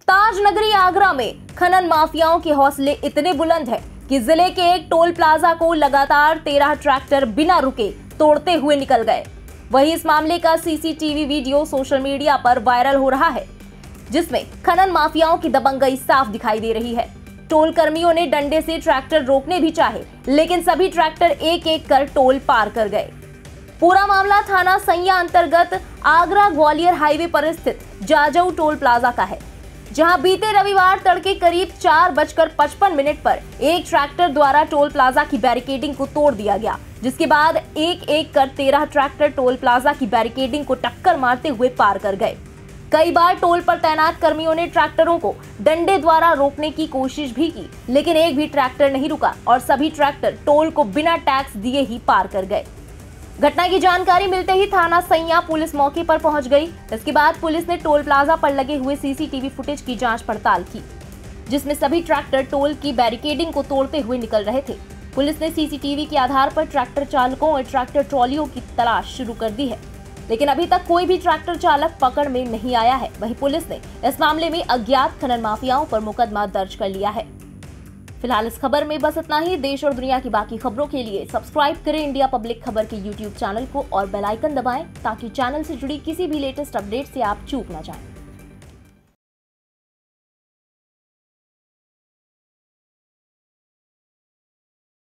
ताज नगरी आगरा में खनन माफियाओं के हौसले इतने बुलंद हैं कि जिले के एक टोल प्लाजा को लगातार 13 ट्रैक्टर बिना रुके तोड़ते हुए निकल गए। वहीं इस मामले का सीसीटीवी वीडियो सोशल मीडिया पर वायरल हो रहा है, जिसमें खनन माफियाओं की दबंगई साफ दिखाई दे रही है। टोल कर्मियों ने डंडे से ट्रैक्टर रोकने भी चाहे, लेकिन सभी ट्रैक्टर एक एक कर टोल पार कर गए। पूरा मामला थाना सैया अंतर्गत आगरा ग्वालियर हाईवे पर स्थित जाजऊ टोल प्लाजा का है, जहां बीते रविवार तड़के करीब 4:55 पर एक ट्रैक्टर द्वारा टोल प्लाजा की बैरिकेडिंग को तोड़ दिया गया, जिसके बाद एक एक कर 13 ट्रैक्टर टोल प्लाजा की बैरिकेडिंग को टक्कर मारते हुए पार कर गए। कई बार टोल पर तैनात कर्मियों ने ट्रैक्टरों को डंडे द्वारा रोकने की कोशिश भी की, लेकिन एक भी ट्रैक्टर नहीं रुका और सभी ट्रैक्टर टोल को बिना टैक्स दिए ही पार कर गए। घटना की जानकारी मिलते ही थाना सैया पुलिस मौके पर पहुंच गई। इसके बाद पुलिस ने टोल प्लाजा पर लगे हुए सीसीटीवी फुटेज की जांच पड़ताल की, जिसमें सभी ट्रैक्टर टोल की बैरिकेडिंग को तोड़ते हुए निकल रहे थे। पुलिस ने सीसीटीवी के आधार पर ट्रैक्टर चालकों और ट्रैक्टर ट्रॉलियों की तलाश शुरू कर दी है, लेकिन अभी तक कोई भी ट्रैक्टर चालक पकड़ में नहीं आया है। वहीं पुलिस ने इस मामले में अज्ञात खनन माफियाओं पर मुकदमा दर्ज कर लिया है। फिलहाल इस खबर में बस इतना ही। देश और दुनिया की बाकी खबरों के लिए सब्सक्राइब करें इंडिया पब्लिक खबर के यूट्यूब चैनल को और बेल आइकन दबाएं, ताकि चैनल से जुड़ी किसी भी लेटेस्ट अपडेट से आप चूक न जाएं।